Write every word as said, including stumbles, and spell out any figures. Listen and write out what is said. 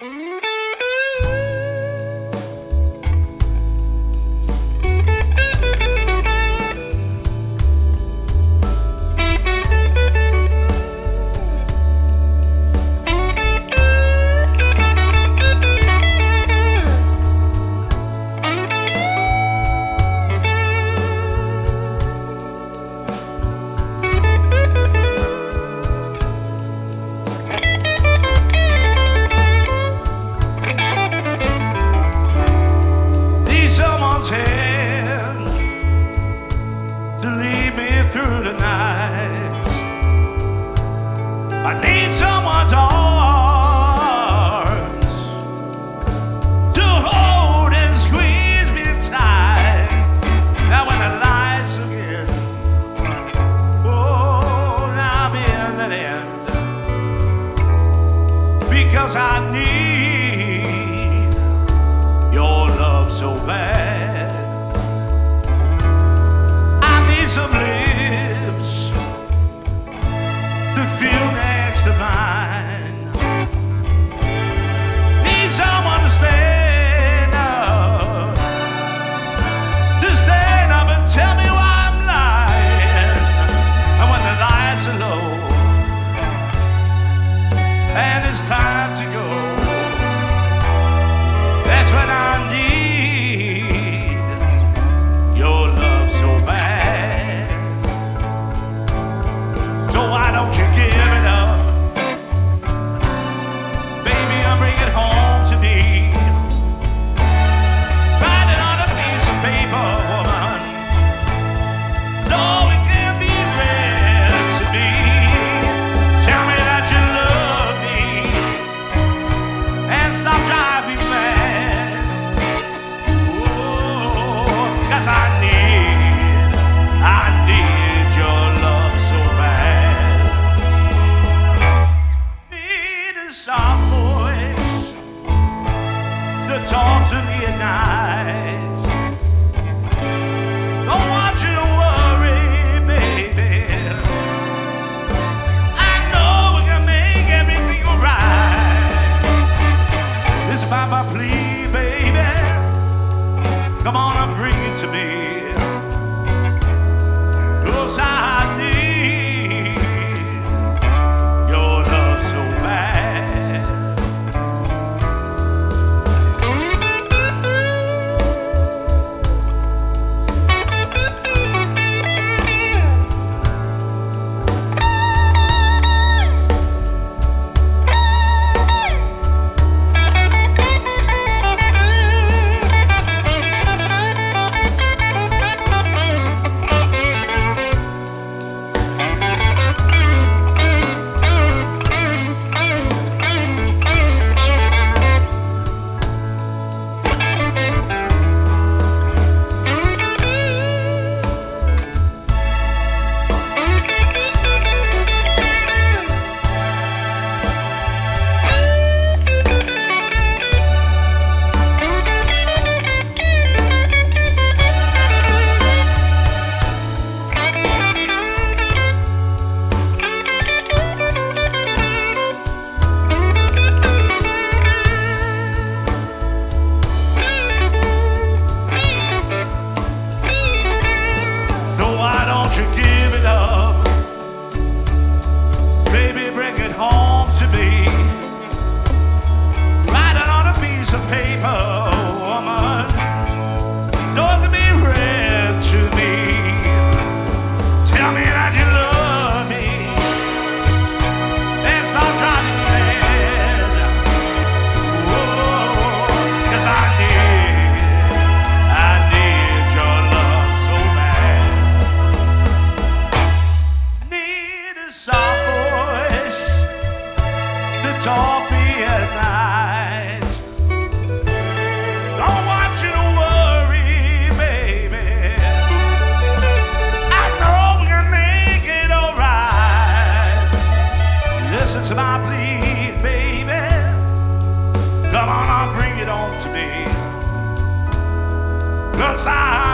Hand to lead me through the night. I need someone's arms to hold and squeeze me tight. Now when the lights again, oh, now I'm in the end, because I need your love so bad. Some lips to feel next to mine. Need someone to stand up, to stand up and tell me why I'm lying. And when the lights are low and it's time to go, that's when I need your love so bad. Why don't you give it up? Baby, I'm bringing it home to me. Write it on a piece of paper, woman, so it can be read to me. Tell me that you love me and stop driving me mad. Oh, 'cause I need, I need your love so bad. Soft voice to talk to me at night. Don't want you to worry, baby. I know we can make everything alright. This is my, my plea, baby. Come on and bring it to me, 'cause I need your love so bad. You give it up, baby, bring it home to me. Write it on a piece of paper, woman, so it can be read to me. Tell me that you love me and stop driving me mad. Oh, 'cause I need, I need your love so bad. Soft voice to talk me at night. Don't want you to worry, baby. I know we can make it alright. Listen to my plea, baby. Come on, I'll bring it on to me, 'cause I